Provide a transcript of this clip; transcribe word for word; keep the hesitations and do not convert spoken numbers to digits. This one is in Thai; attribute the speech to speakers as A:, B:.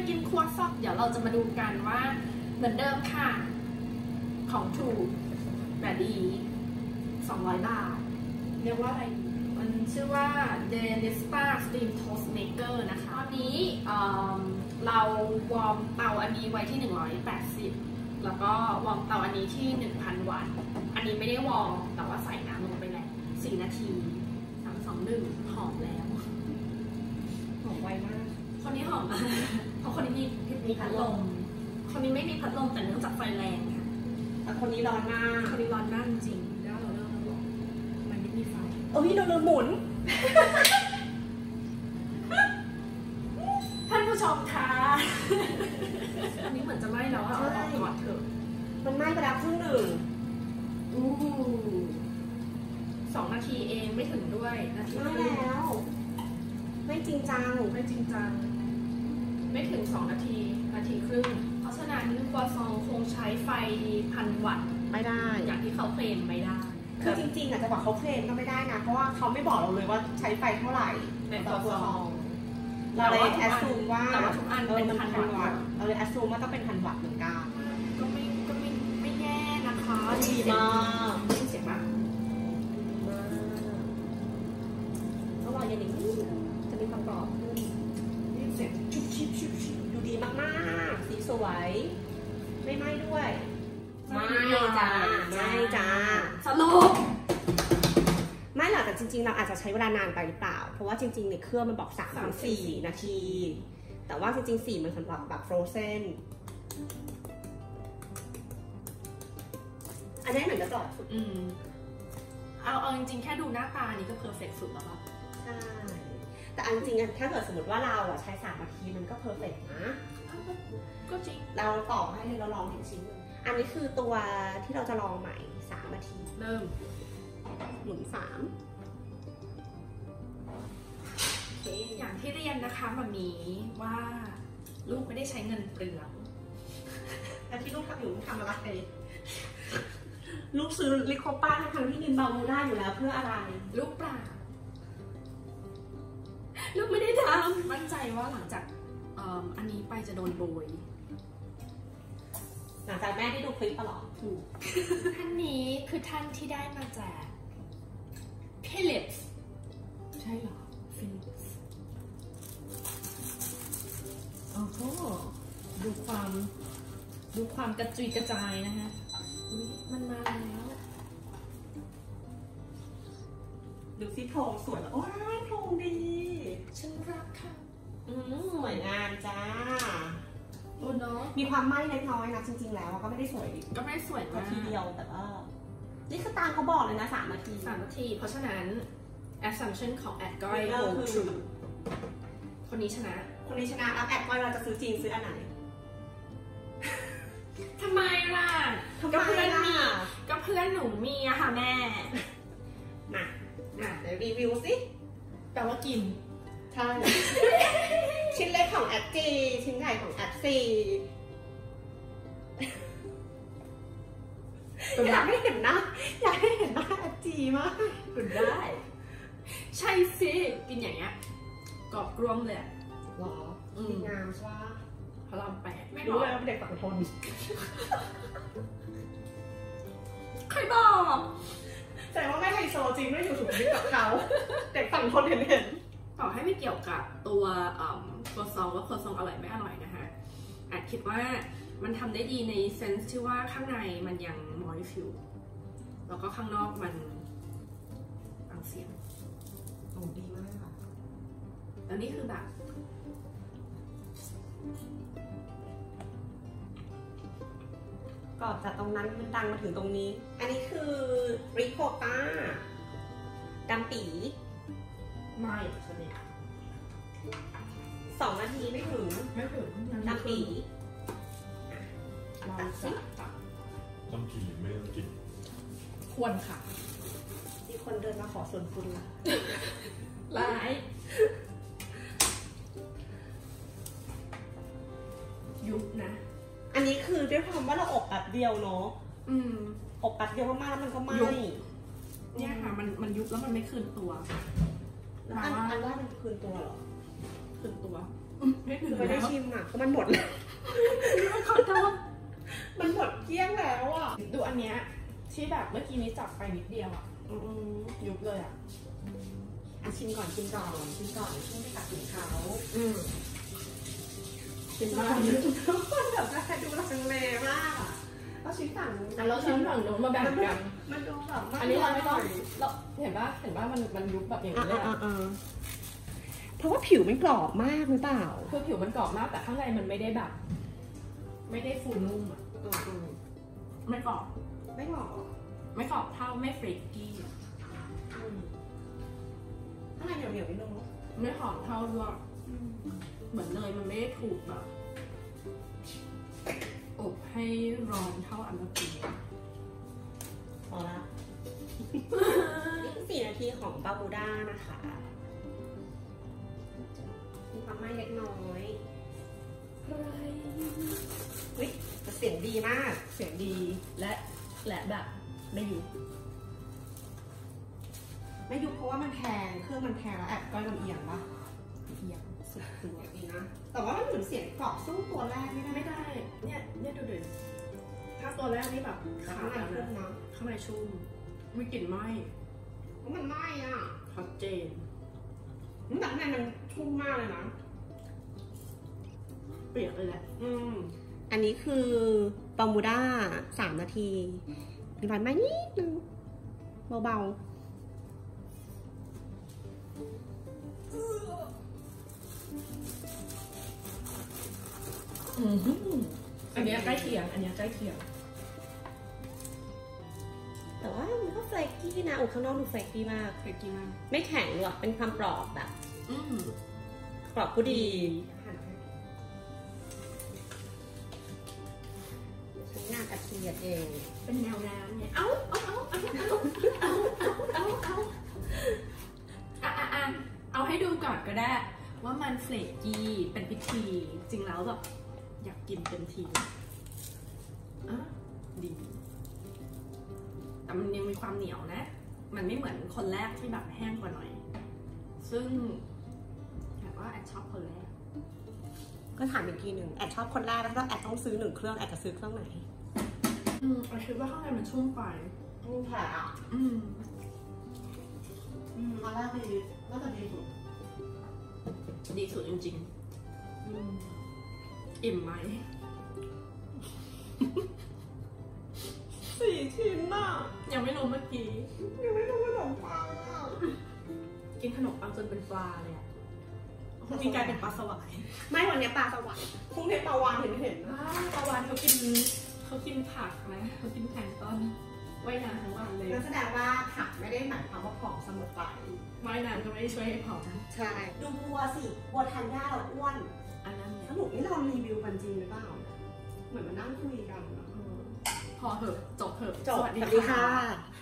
A: กินครัวซองเดี๋ยวเราจะมาดูกันว่าเหมือนเดิมค่ะของถูกแบบดีสองร้อยบาทเรียกว่าอะไรมันชื่อว่า Delista Steam Toast Maker นะคะตอนนี้เราวอร์มเตาอันนี้ไว้ที่หนึ่งร้อยแปดสิบแล้วก็วอร์มเตาอันนี้ที่ หนึ่งพัน วัตต์อันนี้ไม่ได้วอร์มแต่ว่าใส่น้ำลงไปแล้วสี่นาทีสาม สอง หนึ่งหอมแล้วหอมไวมากคนนี้หอมมากเพราะคนนี้มีมีพัดลมคนนี้ไม่มีพัดลมแต่เนื่องจากไฟแรงค่ะ
B: แต่คนนี้ร้อนมาก
A: คนนี้ร้อนมากจริงแล้วเราเริ่มแล้วบอกมันไม่มีไฟ
B: เอ้ยเราเริ่มหมุน
A: ท่านผู้ชมคะอันนี้เหมือนจะไหม้แล้วอะเอาออกก่อนเถอะ
B: มันไหม้ไปแล้วครึ่งหนึ่ง
A: อู้สองนาทีเองไม่ถึงด้วยนาที
B: ไม่แล้วไม่จริงจัง
A: ไม่จริงจังไม่ถึงสองนาทีนาทีครึ่งเพราะฉะนั้นครัวซองคงใช้ไฟพันวัตต์
B: ไม่ได้
A: อย่างที่เขาเคลมไม่ได้
B: คือจริงๆอาจจะบอกเขาเคลมก็ไม่ได้นะเพราะว่าเขาไม่บอกเราเลยว่าใช้ไฟเท่าไหร่
A: ในครัวซอง
B: เราเลยแอสซูมว่า
A: แต่ว่าทุกอันเป็นพันวัตต์
B: เราเลยแอสซูมว่าต้องเป็นพันวัตต์เหมือนกัน
A: ก็ไม่ก็ไม่ไม่แย่นะคะ
B: ดีมาก
A: เสียงมาก
B: อร่อยอย่างนี้จะมีความกรอบขึ้น
A: เสียงชุบชิบชุบชิบ
B: ดูดีมากๆสีสวยไม่ไหม้ด้วย
A: ไม่จ้า
B: ไม่จ้า
A: สรุป
B: ไม่หรอกแต่จริงๆเราอาจจะใช้เวลานานไปหรือเปล่าเพราะว่าจริงๆในเครื่องมันบอกสามถึงสี่นาทีแต่ว่าจริงๆสี่มันสำหรับแบบฟรอเซนอันนี้เหมือนจะกรอบสุด
A: อืมเอาเอาจริงๆแค่ดูหน้าตานี่ก็เพอร์เฟกต์สุดแล้วป่ะ
B: ใช่แต่จริงๆถ้าเกิดสมมติว่าเราอ่ะใช้สามนาทีมันก็เพอร์เฟกต์นะ
A: ก็จริง
B: เราต่อให้เราลองถึงชิ้นนึงอันนี้คือตัวที่เราจะลองใหม่สามนาที
A: เริ่ม
B: หมุนสาม
A: อย่างที่เรียนนะคะมามีว่าลูกไม่ได้ใช้เงินเปลือง
B: แล้วที่ลูกทำอยู่ทำอะไรลูกซื้อลิโคป้าทั้งที่กินเบามูได้อยู่แล้วเพื่ออะไร
A: ลูกเปล่าลูกไม่ได้ทำมั่นใจว่าหลังจากอันนี้ไปจะโดนโบย
B: หลังจากแม่ที่ดูคลิปตลอด
A: ถูกท่านนี้คือท่านที่ได้มาจากฟิลิปส์ใช่เหรอฟิลิปส์โอ้โหดูความดูความกระจุยกระจายนะฮะมันมาแล้ว
B: ดูซิโครงสวยโอ้ยโครงดี
A: ฉันรักค่ะ
B: อืมสวยงามจ้า
A: โอ้เนาะ
B: มีความไหม้เล็กน้อยนะจริงๆแล้วก็ไม่ได้สวย
A: ก็ไม่ได้สวยมาก
B: ทีเดียวแต่ว่านี่คือตามเขาบอกเลยนะสามนาที
A: สามนาทีเพราะฉะนั้น assumption ของแอดก้อย hold true คนนี้ชนะ
B: คนนี้ชนะแล้วแอดก้อยเราจะซื้อจีนซื้ออันไหน
A: ทำไมล่ะก็เพื่อนมีก็เพื่อนหนูมีอะค่ะแม่
B: มามาเดี๋ยวรีวิวสิ
A: แปลว่ากิน
B: ใช่ชิ้นเล็กของแอดจีชิ้นใหญ่ของแอดซีอยากให้เห็นหน้าอยากให้เห็นหน้าแอดจีมาก
A: กินได้ใช่สิกินอย่างเงี้ยกรอบกรวมเลยอะ
B: หรอดีงามใช่ไหม
A: พระรามแปด
B: ไม่รู้เลยว่าเป็นเด็กฝั่งทน
A: ใครบอก
B: แต่ว่าไม่ไฮโซจริงไม่อยู่สุขุมวิทกับเขาเด็กฝั่งทนเห็นเห็น
A: ต่อให้ไม่เกี่ยวกับตัวครัวซองว่าครัวซองอร่อยไม่อร่อยนะคะอาจคิดว่ามันทำได้ดีในเซนส์ที่ว่าข้างในมันยังมอยฟิวแล้วก็ข้างนอกมันฟังเสียง
B: โอ้ดีมากค่ะ
A: แล้วนี่คือแบบ
B: กรอบจากตรงนั้นมันดังมาถึงตรงนี้อันนี้คือริโคต้าดำปี
A: ไม่ใช่ไหม
B: สองนาทีไม่ถึง
A: ไม่ถึง
B: ดำปี
A: ตัดสิ
C: ต้องกินหรือไม่ต้องกิน
A: ควรค่ะ
B: มีคนเดินมาขอส่วนคุณละ
A: ร้ายยุบนะ
B: อันนี้คือด้วยความว่าเราอบแป๊บเดียวเนาะ
A: อืม
B: อบแป๊บเดียวมากๆแล้วมันก็ไหม้
A: เนี่ยค่ะมันมันยุบแล้วมันไม่คืนตัว
B: อันอันว่ามันคืนตัวเหรอ
A: คืนตัวไม่ถึง
B: ไม่ได้
A: แล้ว
B: ชิมอ่ะเพราะมันหมดแล้ว
A: ขอโทษ
B: มันหมดเกลี้ยงแล้วอ่ะ
A: ดูอันเนี้ยที่แบบเมื่อกี้นี้จับไปนิดเดียวอ่ะ
B: อืม
A: ยุบเลยอ่ะ
B: อ่ะชิมก่อนชิมก่อนชิมก่อนช่วงไม่ตัดสินเขา
A: อืม
B: ชิมก่อนทุกคนแบบจะดูลังเลมากอ่ะเราชิมฝั่ง
A: อ่ะเราชิ้นฝั่งนู้นมาแบ่งกัน
B: มันดูแบบ
A: อันนี้เราไม่ต้องเราเห็นป่ะเห็นป่ะมันมันยุบแบบอย่าง
B: อ่ะ
A: นี้เลย
B: อ่ะ
A: อะ
B: อ่ะเพราะว่าผิวมันกรอบมากหรือเปล่า
A: คือผิวมันกรอบมากแต่ข้างในมันไม่ได้แบบ ไม่ได้ฟูนุ่มอ่ะ
B: อืมอืม
A: ไม่กรอบ
B: ไม่กรอบ
A: ไม่กรอบเท่าไม่ฟริกกี้อะ
B: อืมข้างในเหนียวเหนียวนิดนึง
A: ไม่หอมเท่าด้วยเหมือนเนยมันไม่ได้ถูกแบบอบให้ร้อนเท่าอันเมื่อกี้
B: พอละ นี่คือสี่นาทีของบาบูด้านะคะมีความไหม้เล็กน้อยวิแต่เสียงดีมาก
A: เสียงดีและและแบบไม่ยุบ
B: ไม่ยุบเพราะว่ามันแพงเครื่องมันแพงแล้วแอบก้อยลำเอียงปะ
A: เอียง
B: สุดตัวดีนะ แต่ว่ามันเหมือนเสียงกรอบสู้ตัวแรกไม่ได้
A: ไม่ได้ เนี่ยเนี่ยดูดิถ้าตัวแรกนี่แบบ
B: ขา
A: ขาด
B: ด
A: แล้ว
B: ขึ้น
A: นะ
B: นะ
A: ข้างในชุ่มมีกลิ่นไหม้
B: เพราะมันไหม้อ่ะ
A: ชัดเจน
B: แต่ข้างในมันชุ่มมากเลยนะ
A: เปียกเลยแหละ
B: อืม อันนี้คือบาบูด้าสามนาทีมีความไหม้นิดนึงเบาๆ
A: อืมอันเนี้ยใกล้เคียง อันเนี้ยใกล้เคียง
B: แต่ว่ามันก็เฟลกี้นะโอ้ข้างนอกดูเฟลกี้มาก
A: เคยกินมาก
B: ไม่แข็งหรอกเป็นความกรอบแบบ
A: อืม
B: กรอบผู้ดีใช้งานอัดเสียดเอง
A: เป็นแนวน้ำเนี่ย เอาเอาเอาเอาเอาเอาเอาเอาอ่ะอ่ะอ่ะเอาให้ดูก่อนก็ได้ ว่ามันเฟลกี้เป็นพิธี จริงแล้วแบบอยากกินเต็มทีอ่ะดี แต่มันยังมีความเหนียวนะ มันไม่เหมือนคนแรกที่แบบแห้งกว่าหน่อย ซึ่งแต่ว่าแอบชอบคนแรก
B: ก็ถามอีกทีหนึ่งแอดชอบคนแรกแล้วถ้าแอดต้องซื้อหนึ่งเครื่องแอดจะซื้อเครื่องไหน
A: อืมเราคิดว่าข้างในมันชุ่มไป
B: อืมแผลอ่ะ
A: อืม
B: อืมอันแรกดีน่าจะดีสุด
A: ดีสุดจริง
B: อืม
A: ๆ อิ่มไหม
B: สี่ชิ้นน่ะ
A: ยังไม่รู้เมื่อกี้
B: ยังไม่รู้ว่าขนมปังอ่ะ
A: กินขนมปังจนเป็นปลาเลยอ่ะพรุ่งนี้กลายเป็นปลาสวาย
B: ไม่วันนี้ปลาสวายพรุ่งนี้ปลาวานเห็นเห็นๆนะ
A: ปลาวานเขากินเขากินผักนะเขากินแพลงก์ต้นว่ายน้ำทั้งวันเลย
B: นั่นแสดงว่าผักไม่ได้หมายความว่าผอมเสมอไป
A: ว่ายน้ำก็ไม่ได้ช่วยให้ผอม
B: ใช่ ดูบัวสิบัวทานหญ้าเราอ้วน
A: อันนั้น
B: ส
A: เนี่ย
B: รุปนี่เรารีวิวกันจริงหรือเปล่า เหมือนมานั่งคุยกันอะ
A: พอเหอะจบเหอะ
B: จบ
A: สวัสดี
B: สวัสดี
A: ค่ะ
B: ค่ะ